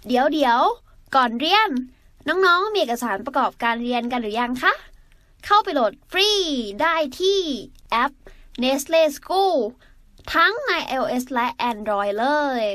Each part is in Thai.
เดี๋ยวก่อนเรียนน้องๆมีเอกสารประกอบการเรียนกันหรือยังคะเข้าไปโหลดฟรีได้ที่แอป Nestle School ทั้งใน iOS และ Android เลย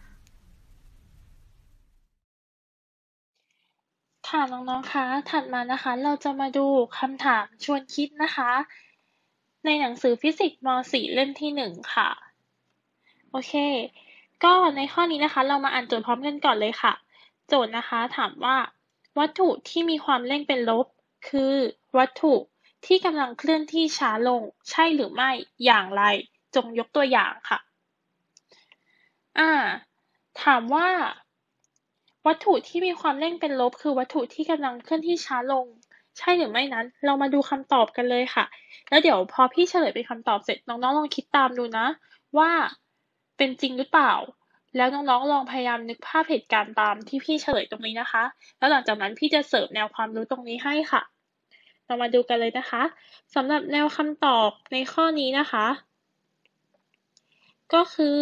ค่ะน้องๆคะถัดมานะคะเราจะมาดูคำถามชวนคิดนะคะในหนังสือฟิสิกส์ม .4 เล่มที่1ค่ะโอเคก็ในข้อนี้นะคะเรามาอ่านโจทย์พร้อมกันก่อนเลยค่ะโจทย์นะคะถามว่าวัตถุที่มีความเร่งเป็นลบคือวัตถุที่กำลังเคลื่อนที่ช้าลงใช่หรือไม่อย่างไรจงยกตัวอย่างค่ะถามว่าวัตถุที่มีความเร่งเป็นลบคือวัตถุที่กำลังเคลื่อนที่ช้าลงใช่หรือไม่นั้นเรามาดูคำตอบกันเลยค่ะแล้วเดี๋ยวพอพี่เฉลยเป็นคำตอบเสร็จน้องๆลองคิดตามดูนะว่าเป็นจริงหรือเปล่าแล้วน้องๆลองพยายามนึกภาพเหตุการณ์ตามที่พี่เฉลยตรงนี้นะคะแล้วหลังจากนั้นพี่จะเสริมแนวความรู้ตรงนี้ให้ค่ะเรามาดูกันเลยนะคะสำหรับแนวคำตอบในข้อนี้นะคะก็คือ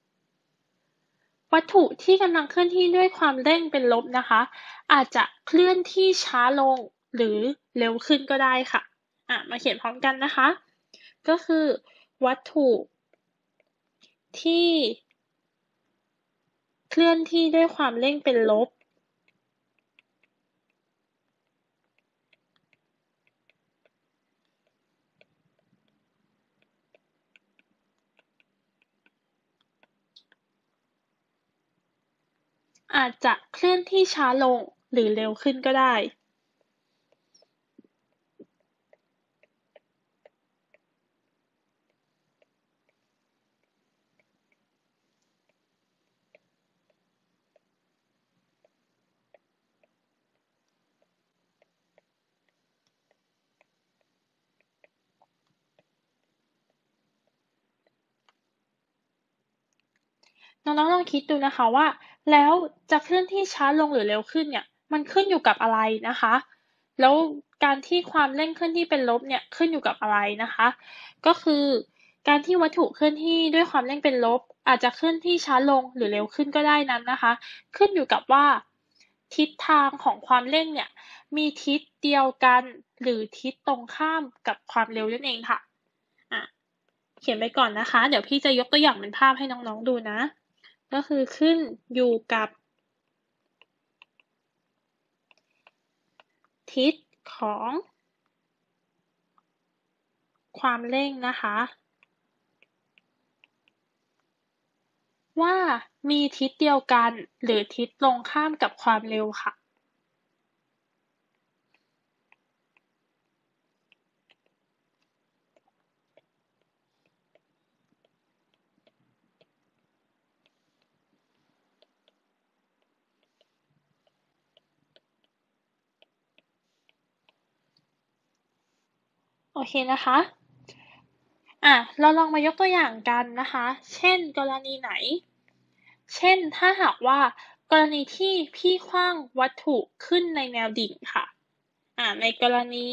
วัตถุที่กำลังเคลื่อนที่ด้วยความเร่งเป็นลบนะคะอาจจะเคลื่อนที่ช้าลงหรือเร็วขึ้นก็ได้ค่ะมาเขียนพร้อมกันนะคะก็คือวัตถุที่เคลื่อนที่ด้วยความเร่งเป็นลบอาจจะเคลื่อนที่ช้าลงหรือเร็วขึ้นก็ได้น้องๆลองคิดดูนะคะว่าแล้วจะเคลื่อนที่ช้าลงหรือเร็วขึ้นเนี่ยมันขึ้นอยู่กับอะไรนะคะแล้วการที่ความเร่งเคลื่อนที่เป็นลบเนี่ยขึ้นอยู่กับอะไรนะคะก็คือการที่วัตถุเคลื่อนที่ด้วยความเร่งเป็นลบอาจจะเคลื่อนที่ช้าลงหรือเร็วขึ้นก็ได้นั้นนะคะขึ้นอยู่กับว่าทิศทางของความเร่งเนี่ยมีทิศเดียวกันหรือทิศตรงข้ามกับความเร็วนั่นเองค่ะอ่ะเขียนไปก่อนนะคะเดี๋ยวพี่จะยกตัวอย่างเป็นภาพให้น้องๆดูนะ ก็คือขึ้นอยู่กับทิศของความเร่งนะคะว่ามีทิศเดียวกันหรือทิศตรงข้ามกับความเร็วค่ะโอเคนะคะเราลองมายกตัวอย่างกันนะคะเช่นกรณีไหนเช่นถ้าหากว่ากรณีที่พี่ขว้างวัตถุขึ้นในแนวดิ่งค่ะในกรณี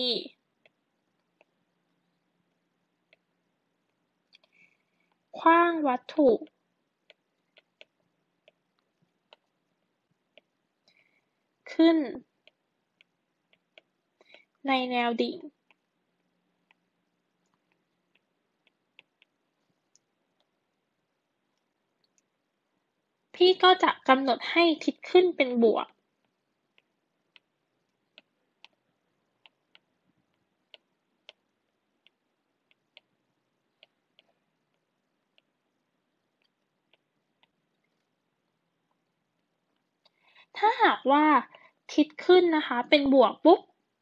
ขว้างวัตถุขึ้นในแนวดิ่ง พี่ก็จะกำหนดให้ทิศขึ้นเป็นบวก ถ้าหากว่าทิศขึ้นนะคะเป็นบวกปุ๊บ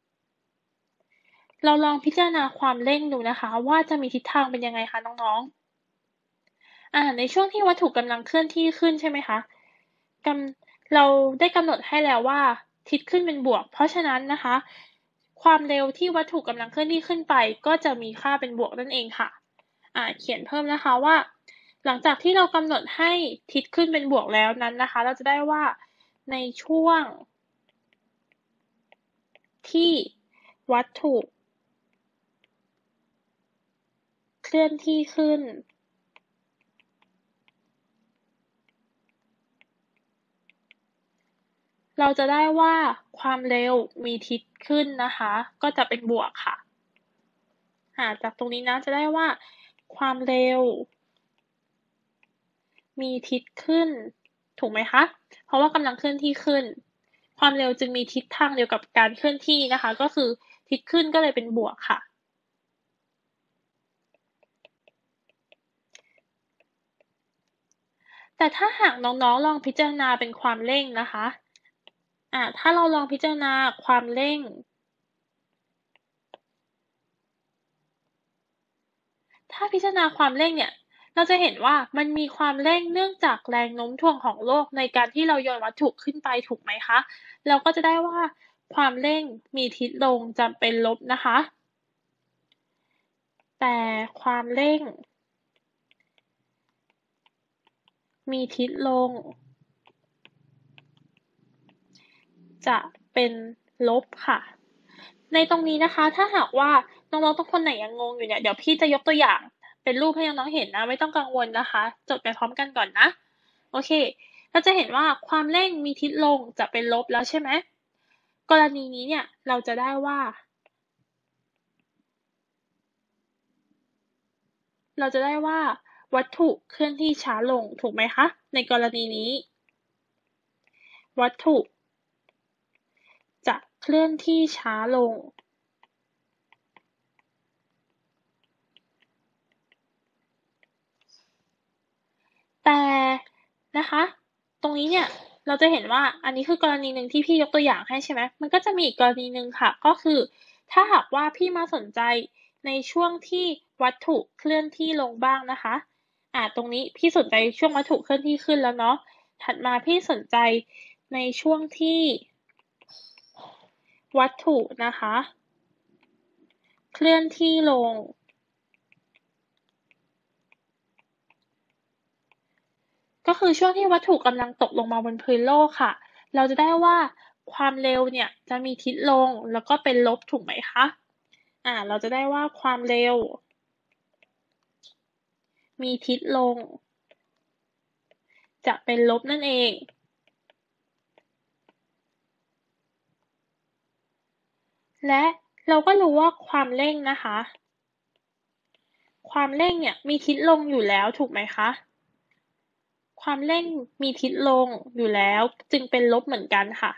เราลองพิจารณาความเร่งดูนะคะว่าจะมีทิศทางเป็นยังไงคะน้องๆในช่วงที่วัตถุกำลังเคลื่อนที่ขึ้นใช่ไหมคะเราได้กำหนดให้แล้วว่าทิศขึ้นเป็นบวกเพราะฉะนั้นนะคะความเร็วที่วัตถุกำลังเคลื่อนที่ขึ้นไปก็จะมีค่าเป็นบวกนั่นเองค่ะเขียนเพิ่มนะคะว่าหลังจากที่เรากำหนดให้ทิศขึ้นเป็นบวกแล้วนั้นนะคะเราจะได้ว่าในช่วงที่วัตถุเคลื่อนที่ขึ้นเราจะได้ว่าความเร็วมีทิศขึ้นนะคะก็จะเป็นบวกค่ะจากตรงนี้นะจะได้ว่าความเร็วมีทิศขึ้นถูกไหมคะเพราะว่ากำลังเคลื่อนที่ขึ้นความเร็วจึงมีทิศทางเดียวกับการเคลื่อนที่นะคะก็คือทิศขึ้นก็เลยเป็นบวกค่ะแต่ถ้าหากน้องๆลองพิจารณาเป็นความเร่งนะคะถ้าเราลองพิจารณาความเร่งถ้าพิจารณาความเร่งเนี่ยเราจะเห็นว่ามันมีความเร่งเนื่องจากแรงโน้มถ่วงของโลกในการที่เราโยนวัตถุขึ้นไปถูกไหมคะเราก็จะได้ว่าความเร่งมีทิศลงจะเป็นลบนะคะแต่ความเร่งมีทิศลงจะเป็นลบค่ะในตรงนี้นะคะถ้าหากว่าน้องๆทุกคนไหนยังงงอยู่เนี่ยเดี๋ยวพี่จะยกตัวอย่างเป็นรูปให้น้องๆเห็นนะไม่ต้องกังวลนะคะจดไปพร้อมกันก่อนนะโอเคเราจะเห็นว่าความเร่งมีทิศลงจะเป็นลบแล้วใช่ไหมกรณีนี้เนี่ยเราจะได้ว่าวัตถุเคลื่อนที่ช้าลงถูกไหมคะในกรณีนี้วัตถุจะเคลื่อนที่ช้าลงแต่นะคะตรงนี้เนี่ยเราจะเห็นว่าอันนี้คือกรณีหนึ่งที่พี่ยกตัวอย่างให้ใช่ไหมมันก็จะมีอีกกรณีหนึ่งค่ะก็คือถ้าหากว่าพี่มาสนใจในช่วงที่วัตถุเคลื่อนที่ลงบ้างนะคะตรงนี้พี่สนใจช่วงวัตถุเคลื่อนที่ขึ้นแล้วเนาะถัดมาพี่สนใจในช่วงที่วัตถุนะคะเคลื่อนที่ลงก็คือช่วงที่วัตถุกำลังตกลงมาบนพื้นโลกค่ะเราจะได้ว่าความเร็วเนี่ยจะมีทิศลงแล้วก็เป็นลบถูกไหมคะเราจะได้ว่าความเร็วมีทิศลงจะเป็นลบนั่นเองและเราก็รู้ว่าความเร่งนะคะความเร่งเนี่ยมีทิศลงอยู่แล้วถูกไหมคะความเร่งมีทิศลงอยู่แล้วจึงเป็นลบเหมือนกันค่ะ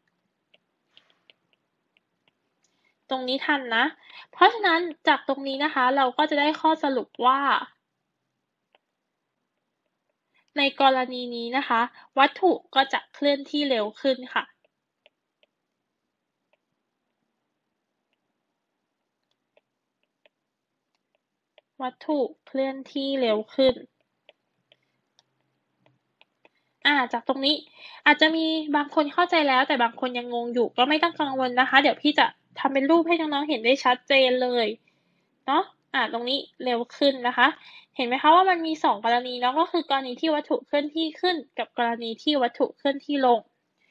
ตรงนี้ทันนะเพราะฉะนั้นจากตรงนี้นะคะเราก็จะได้ข้อสรุปว่าในกรณีนี้นะคะวัตถุก็จะเคลื่อนที่เร็วขึ้นค่ะวัตถุเคลื่อนที่เร็วขึ้นจากตรงนี้อาจจะมีบางคนเข้าใจแล้วแต่บางคนยังงงอยู่ก็ไม่ต้องกังวลนะคะเดี๋ยวพี่จะทำเป็นรูปให้น้องๆเห็นได้ชัดเจนเลยเนาะตรงนี้เร็วขึ้นนะคะเห็นไหมคะว่ามันมี2กรณีเนาะก็คือกรณีที่วัตถุเคลื่อนที่ขึ้นกับกรณีที่วัตถุเคลื่อนที่ลง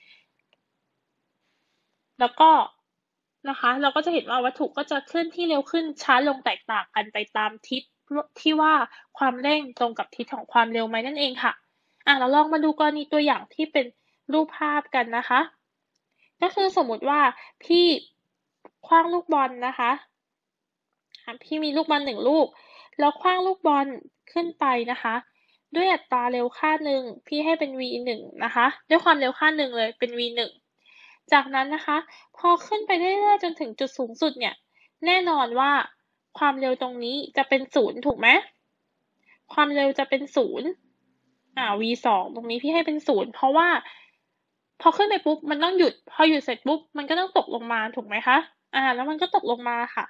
แล้วก็นะคะเราก็จะเห็นว่าวัตถุก็จะเคลื่อนที่เร็วขึ้นช้าลงแตกต่างกันไปตามทิศที่ว่าความเร่งตรงกับทิศของความเร็วไหมนั่นเองค่ะเราลองมาดูกรณีตัวอย่างที่เป็นรูปภาพกันนะคะก็คือสมมุติว่าพี่ขว้างลูกบอลนะคะพี่มีลูกบอล1ลูกแล้วขว้างลูกบอลขึ้นไปนะคะด้วยอัตราเร็วค่าหนึ่งพี่ให้เป็น v1 นะคะด้วยความเร็วค่าหนึ่งเลยเป็น v1 จากนั้นนะคะพอขึ้นไปเรื่อยๆจนถึงจุดสูงสุดเนี่ยแน่นอนว่าความเร็วตรงนี้จะเป็น0ถูกไหมความเร็วจะเป็น0v2 ตรงนี้พี่ให้เป็น0เพราะว่าพอขึ้นไปปุ๊บมันต้องหยุดพอหยุดเสร็จปุ๊บมันก็ต้องตกลงมาถูกไหมคะแล้วมันก็ตกลงมาค่ะ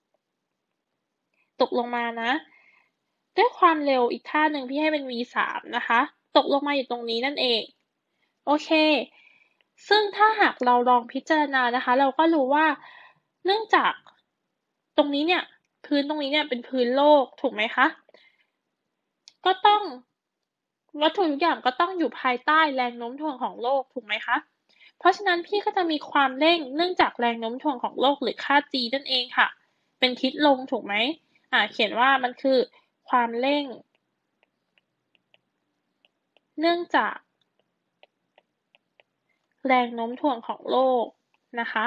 ตกลงมานะด้วยความเร็วอีกท่าหนึ่งพี่ให้เป็น v3 นะคะตกลงมาอยู่ตรงนี้นั่นเองโอเคซึ่งถ้าหากเราลองพิจารณานะคะเราก็รู้ว่าเนื่องจากตรงนี้เนี่ยพื้นตรงนี้เนี่ยเป็นพื้นโลกถูกไหมคะก็ต้องวัตถุทุกอย่างก็ต้องอยู่ภายใต้แรงโน้มถ่วงของโลกถูกไหมคะเพราะฉะนั้นพี่ก็จะมีความเร่งเนื่องจากแรงโน้มถ่วงของโลกหรือค่า g นั่นเองค่ะเป็นทิศลงถูกไหมเขียนว่ามันคือความเร่งเนื่องจากแรงโน้มถ่วงของโลกนะคะ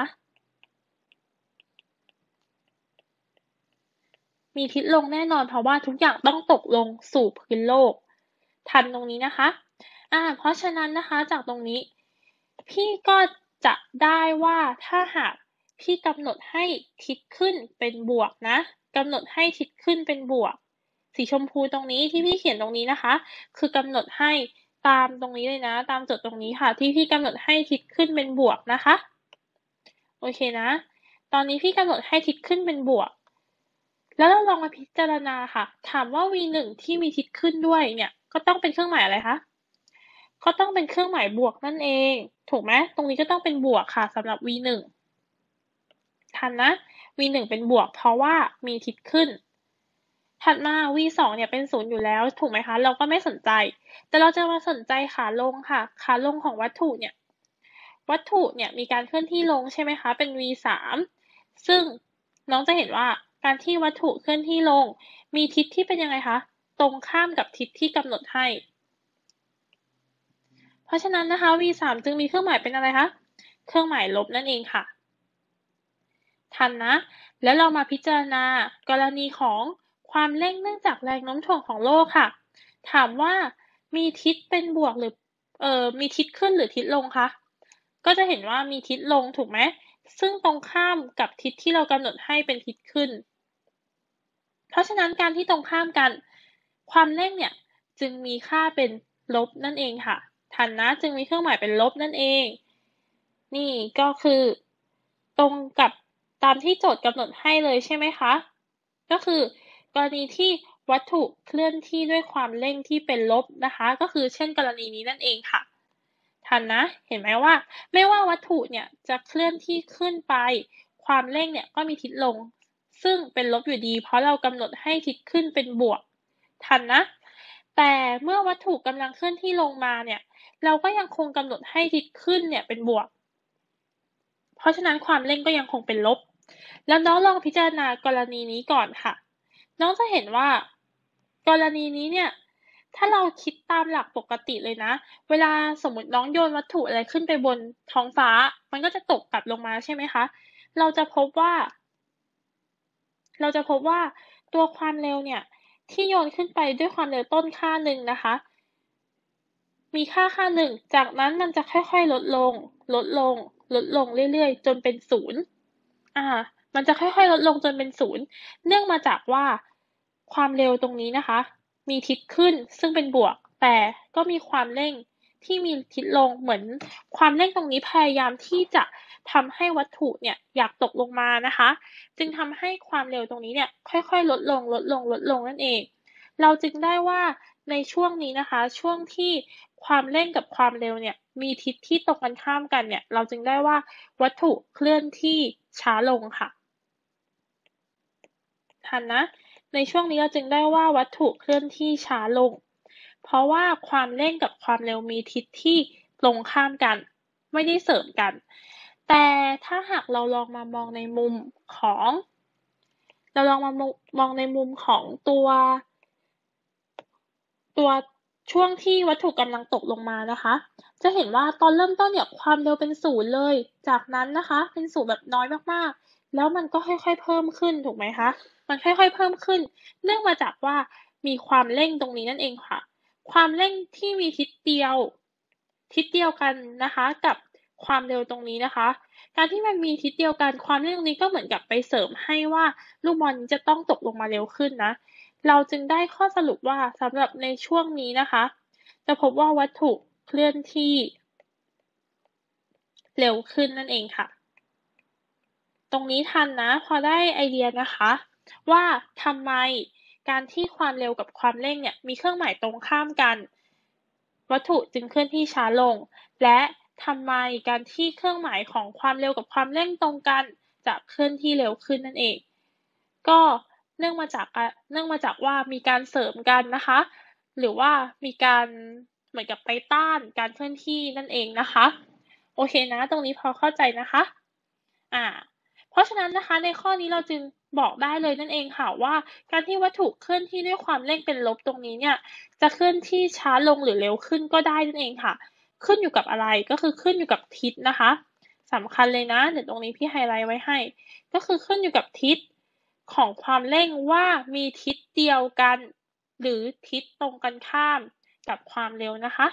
มีทิศลงแน่นอนเพราะว่าทุกอย่างต้องตกลงสู่พื้นโลกทันตรงนี้นะคะเพราะฉะนั้นนะคะจากตรงนี้พี่ก็จะได้ว่าถ้าหากพี่กำหนดให้ทิศขึ้นเป็นบวกนะกำหนดให้ทิศขึ้นเป็นบวกสีชมพูตรงนี้ที่พี่เขียนตรงนี้นะคะคือกำหนดให้ตามตรงนี้เลยนะตามจดตรงนี้ค่ะที่พี่กำหนดให้ทิศขึ้นเป็นบวกนะคะโอเคนะตอนนี้พี่กำหนดให้ทิศขึ้นเป็นบวกแล้วเราลองมาพิจารณาค่ะถามว่า v1 ที่มีทิศขึ้นด้วยเนี่ยก็ต้องเป็นเครื่องหมายอะไรคะก็ต้องเป็นเครื่องหมายบวกนั่นเองถูกไหมตรงนี้ก็ต้องเป็นบวกค่ะสำหรับ v1 ทันนะ v1 เป็นบวกเพราะว่ามีทิศขึ้นถัดมา v2 เนี่ยเป็น0อยู่แล้วถูกไหมคะเราก็ไม่สนใจแต่เราจะมาสนใจขาลงค่ะขาลงของวัตถุเนี่ยมีการเคลื่อนที่ลงใช่ไหมคะเป็น v3 ซึ่งน้องจะเห็นว่าการที่วัตถุเคลื่อนที่ลงมีทิศที่เป็นยังไงคะตรงข้ามกับทิศที่กำหนดให้เพราะฉะนั้นนะคะ v3 จึงมีเครื่องหมายเป็นอะไรคะเครื่องหมายลบนั่นเองค่ะทันนะแล้วเรามาพิจารณากรณีของความเร่งเนื่องจากแรงโน้มถ่วงของโลกค่ะถามว่ามีทิศเป็นบวกหรือมีทิศขึ้นหรือทิศลงคะก็จะเห็นว่ามีทิศลงถูกไหมซึ่งตรงข้ามกับทิศที่เรากำหนดให้เป็นทิศขึ้นเพราะฉะนั้นการที่ตรงข้ามกันความเร่งเนี่ยจึงมีค่าเป็นลบนั่นเองค่ะทันนะจึงมีเครื่องหมายเป็นลบนั่นเองนี่ก็คือตรงกับตามที่โจทย์กำหนดให้เลยใช่ไหมคะก็คือกรณีที่วัตถุเคลื่อนที่ด้วยความเร่งที่เป็นลบนะคะก็คือเช่นกรณีนี้นั่นเองค่ะทันนะเห็นไหมว่าไม่ว่าวัตถุเนี่ยจะเคลื่อนที่ขึ้นไปความเร่งเนี่ยก็มีทิศลงซึ่งเป็นลบอยู่ดีเพราะเรากำหนดให้ทิศขึ้นเป็นบวกทันนะแต่เมื่อวัตถุกำลังเคลื่อนที่ลงมาเนี่ยเราก็ยังคงกำหนดให้ทิศขึ้นเนี่ยเป็นบวกเพราะฉะนั้นความเร่งก็ยังคงเป็นลบแล้วน้องลองพิจารณากรณีนี้ก่อนค่ะน้องจะเห็นว่ากรณีนี้เนี่ยถ้าเราคิดตามหลักปกติเลยนะเวลาสมมติน้องโยนวัตถุอะไรขึ้นไปบนท้องฟ้ามันก็จะตกกลับลงมาใช่ไหมคะเราจะพบว่าตัวความเร็วเนี่ยที่โยนขึ้นไปด้วยความเร็วต้นค่าหนึ่งนะคะมีค่าหนึ่งจากนั้นมันจะค่อยๆลดลงเรื่อยๆจนเป็นศูนย์มันจะค่อยๆลดลงจนเป็นศูนย์เนื่องมาจากว่าความเร็วตรงนี้นะคะมีทิศขึ้นซึ่งเป็นบวกแต่ก็มีความเร่งที่มีทิศลงเหมือนความเร่งตรงนี้พยายามที่จะทำให้วัตถุเนี่ยอยากตกลงมานะคะจึงทำให้ความเร็วตรงนี้เนี่ยค่อยๆลดลงนั่นเองเราจึงได้ว่าในช่วงนี้นะคะช่วงที่ความเร่งกับความเร็วเนี่ยมีทิศที่ตรงกันข้ามกันเนี่ยเราจึงได้ว่าวัตถุเคลื่อนที่ช้าลงค่ะทันนะในช่วงนี้เราจึงได้ว่าวัตถุเคลื่อนที่ช้าลงเพราะว่าความเร่งกับความเร็วมีทิศที่ตรงข้ามกันไม่ได้เสริมกันแต่ถ้าหากเราลองมามองในมุมของตัวช่วงที่วัตถุกำลังตกลงมานะคะจะเห็นว่าตอนเริ่มต้นเนี่ยความเร็วเป็นศูนย์เลยจากนั้นนะคะเป็นศูนย์แบบน้อยมากๆแล้วมันก็ค่อยๆเพิ่มขึ้นถูกไหมคะมันค่อยๆเพิ่มขึ้นเนื่องมาจากว่ามีความเร่งตรงนี้นั่นเองค่ะความเร่งที่มีทิศเดียวกันนะคะกับความเร็วตรงนี้นะคะการที่มันมีทิศเดียวกันความเร่งตรงนี้ก็เหมือนกับไปเสริมให้ว่าลูกบอลจะต้องตกลงมาเร็วขึ้นนะเราจึงได้ข้อสรุปว่าสำหรับในช่วงนี้นะคะจะพบว่าวัตถุเคลื่อนที่เร็วขึ้นนั่นเองค่ะตรงนี้ทันนะพอได้ไอเดียนะคะว่าทำไมการที่ความเร็วกับความเร่งเนี่ยมีเครื่องหมายตรงข้ามกันวัตถุจึงเคลื่อนที่ช้าลงและทำไมการที่เครื่องหมายของความเร็วกับความเร่งตรงกันจะเคลื่อนที่เร็วขึ้นนั่นเองก็เนื่องมาจากว่ามีการเสริมกันนะคะหรือว่ามีการเหมือนกับไปต้านการเคลื่อนที่นั่นเองนะคะโอเคนะตรงนี้พอเข้าใจนะคะเพราะฉะนั้นนะคะในข้อนี้เราจึงบอกได้เลยนั่นเองค่ะว่าการที่วัตถุเคลื่อนที่ด้วยความเร่งเป็นลบตรงนี้เนี่ยจะเคลื่อนที่ช้าลงหรือเร็วขึ้นก็ได้นั่นเองค่ะขึ้นอยู่กับอะไรก็คือขึ้นอยู่กับทิศนะคะสำคัญเลยนะเดี๋ยวตรงนี้พี่ไฮไลท์ไว้ให้ก็คือขึ้นอยู่กับทิศของความเร่งว่ามีทิศเดียวกันหรือทิศตรงกันข้ามกับความเร็วนะคะ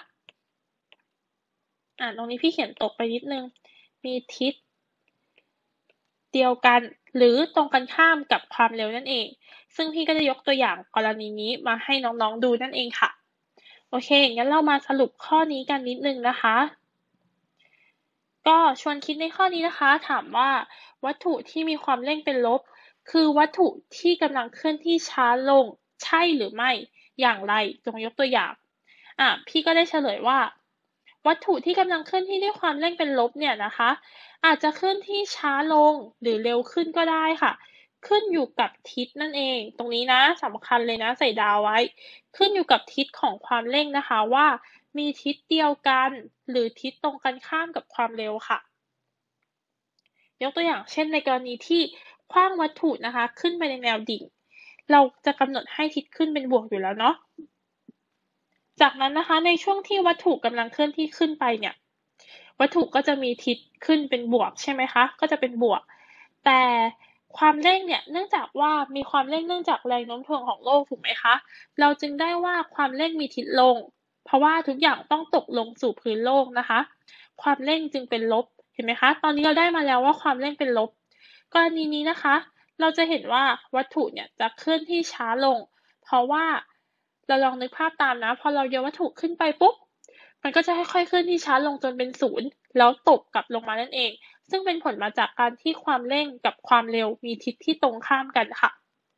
ตรงนี้พี่เขียนตกไปนิดนึงมีทิศเดียวกันหรือตรงกันข้ามกับความเร็วนั่นเองซึ่งพี่ก็จะยกตัวอย่างกรณีนี้มาให้น้องๆดูนั่นเองค่ะโอเคงั้นเรามาสรุปข้อนี้กันนิดนึงนะคะก็ชวนคิดในข้อนี้นะคะถามว่าวัตถุที่มีความเร่งเป็นลบคือวัตถุที่กำลังเคลื่อนที่ช้าลงใช่หรือไม่อย่างไรจงยกตัวอย่างพี่ก็ได้เฉลยว่าวัตถุที่กำลังเคลื่อนที่ด้วยความเร่งเป็นลบเนี่ยนะคะอาจจะเคลื่อนที่ช้าลงหรือเร็วขึ้นก็ได้ค่ะขึ้นอยู่กับทิศนั่นเองตรงนี้นะสำคัญเลยนะใส่ดาวไว้ขึ้นอยู่กับทิศของความเร่งนะคะว่ามีทิศเดียวกันหรือทิศตรงกันข้ามกับความเร็วค่ะยกตัวอย่างเช่นในกรณีที่ขว้างวัตถุนะคะขึ้นไปในแนวดิ่งเราจะกำหนดให้ทิศขึ้นเป็นบวกอยู่แล้วเนาะจากนั้นนะคะในช่วงที่วัตถุกำลังเคลื่อนที่ขึ้นไปเนี่ยวัตถุก็จะมีทิศขึ้นเป็นบวกใช่ไหมคะก็จะเป็นบวกแต่ความเร่งเนี่ยเนื่องจากว่ามีความเร่งเนื่องจากแรงโน้มถ่วงของโลกถูกไหมคะเราจึงได้ว่าความเร่งมีทิศลงเพราะว่าทุกอย่างต้องตกลงสู่พื้นโลกนะคะความเร่งจึงเป็นลบเห็นไหมคะตอนนี้เราได้มาแล้วว่าความเร่งเป็นลบกรณีนี้นะคะเราจะเห็นว่าวัตถุเนี่ยจะเคลื่อนที่ช้าลงเพราะว่าเราลองนึกภาพตามนะพอเราโยนวัตถุขึ้นไปปุ๊บมันก็จะค่อยๆเคลื่อนที่ช้าลงจนเป็นศูนย์แล้วตกกลับลงมานั่นเองซึ่งเป็นผลมาจากการที่ความเร่งกับความเร็วมีทิศที่ตรงข้ามกันค่ะ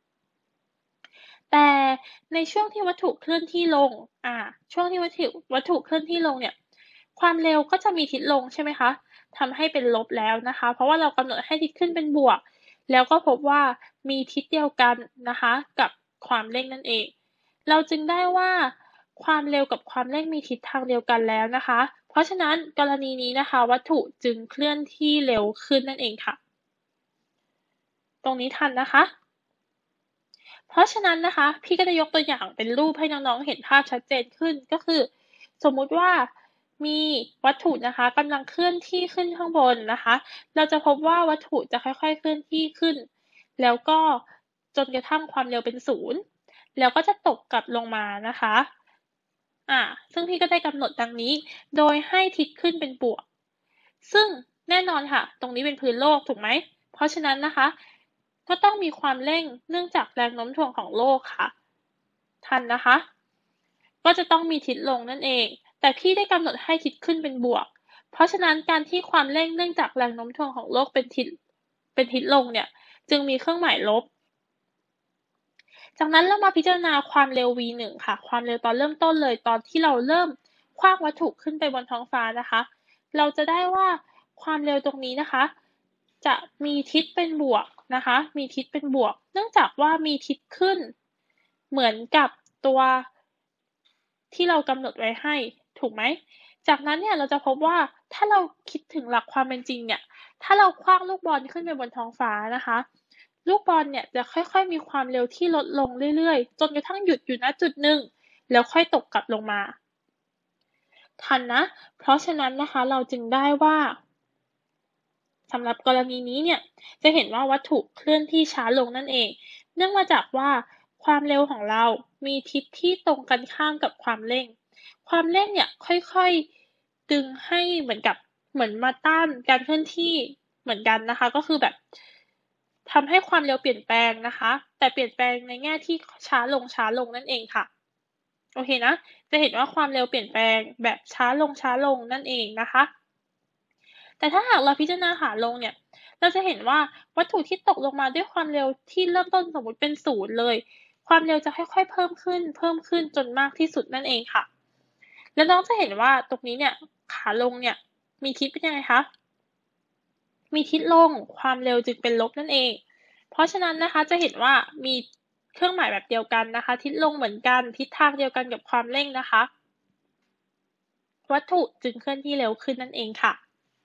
แต่ในช่วงที่วัตถุเคลื่อนที่ลงช่วงที่วัตถุเคลื่อนที่ลงเนี่ยความเร็วก็จะมีทิศลงใช่ไหมคะทำให้เป็นลบแล้วนะคะเพราะว่าเรากำหนดให้ทิศขึ้นเป็นบวกแล้วก็พบว่ามีทิศเดียวกันนะคะกับความเร่งนั่นเองเราจึงได้ว่าความเร็วกับความเร่งมีทิศทางเดียวกันแล้วนะคะเพราะฉะนั้นกรณีนี้นะคะวัตถุจึงเคลื่อนที่เร็วขึ้นนั่นเองค่ะตรงนี้ทันนะคะเพราะฉะนั้นนะคะพี่ก็จะยกตัวอย่างเป็นรูปให้น้องๆเห็นภาพชัดเจนขึ้นก็คือสมมุติว่ามีวัตถุนะคะกำลังเคลื่อนที่ขึ้นข้างบนนะคะเราจะพบว่าวัตถุจะค่อยๆเคลื่อนที่ขึ้นแล้วก็จนกระทั่งความเร็วเป็นศูนย์แล้วก็จะตกกลับลงมานะคะซึ่งพี่ก็ได้กำหนดดังนี้โดยให้ทิศขึ้นเป็นบวกซึ่งแน่นอนค่ะตรงนี้เป็นพื้นโลกถูกไหมเพราะฉะนั้นนะคะก็ต้องมีความเร่งเนื่องจากแรงโน้มถ่วงของโลกค่ะทันนะคะก็จะต้องมีทิศลงนั่นเองแต่พี่ได้กำหนดให้ทิศขึ้นเป็นบวกเพราะฉะนั้นการที่ความเร่งเนื่องจากแรงโน้มถ่วงของโลกเป็นทิศลงเนี่ยจึงมีเครื่องหมายลบจากนั้นเรามาพิจารณาความเร็ว v1 ค่ะความเร็วตอนเริ่มต้นเลยตอนที่เราเริ่มขว้างวัตถุขึ้นไปบนท้องฟ้านะคะเราจะได้ว่าความเร็วตรงนี้นะคะจะมีทิศเป็นบวกนะคะมีทิศเป็นบวกเนื่องจากว่ามีทิศขึ้นเหมือนกับตัวที่เรากำหนดไว้ให้ถูกไหมจากนั้นเนี่ยเราจะพบว่าถ้าเราคิดถึงหลักความเป็นจริงเนี่ยถ้าเราขว้างลูกบอลขึ้นไปบนท้องฟ้านะคะลูกบอลเนี่ยจะค่อยๆมีความเร็วที่ลดลงเรื่อยๆจนกระทั่งหยุดอยู่ณจุดหนึ่งแล้วค่อยตกกลับลงมาทันนะเพราะฉะนั้นนะคะเราจึงได้ว่าสำหรับกรณีนี้เนี่ยจะเห็นว่าวัตถุเคลื่อนที่ช้าลงนั่นเองเนื่องมาจากว่าความเร็วของเรามีทิศที่ตรงกันข้ามกับความเร่งความเร่งเนี่ยค่อยๆดึงให้เหมือนมาต้านการเคลื่อนที่เหมือนกันนะคะก็คือแบบทำให้ความเร็วเปลี่ยนแปลงนะคะแต่เปลี่ยนแปลงในแง่ที่ช้าลงนั่นเองค่ะโอเคนะจะเห็นว่าความเร็วเปลี่ยนแปลงแบบช้าลงนั่นเองนะคะแต่ถ้าหากเราพิจารณาขาลงเนี่ยเราจะเห็นว่าวัตถุที่ตกลงมาด้วยความเร็วที่เริ่มต้นสมมติเป็นศูนย์เลยความเร็วจะค่อยๆเพิ่มขึ้นจนมากที่สุดนั่นเองค่ะแล้วน้องจะเห็นว่าตรงนี้เนี่ยขาลงเนี่ยมีทิศเป็นยังไงคะมีทิศลงความเร็วจึงเป็นลบนั่นเองเพราะฉะนั้นนะคะจะเห็นว่ามีเครื่องหมายแบบเดียวกันนะคะทิศลงเหมือนกันทิศทางเดียวกันกับความเร่งนะคะวัตถุจึงเคลื่อนที่เร็วขึ้นนั่นเองค่ะ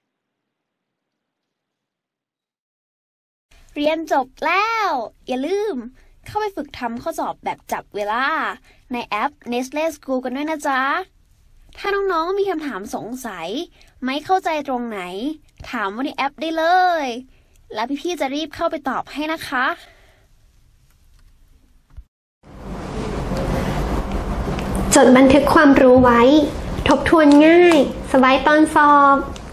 เรียนจบแล้วอย่าลืมเข้าไปฝึกทำข้อสอบแบบจับเวลาในแอป Nestle School กันด้วยนะจ๊ะถ้าน้องๆมีคำถามสงสัยไม่เข้าใจตรงไหนถามว่าในแอปได้เลย และพี่ๆจะรีบเข้าไปตอบให้นะคะจดบันทึกความรู้ไว้ทบทวนง่ายสบายตอนสอบ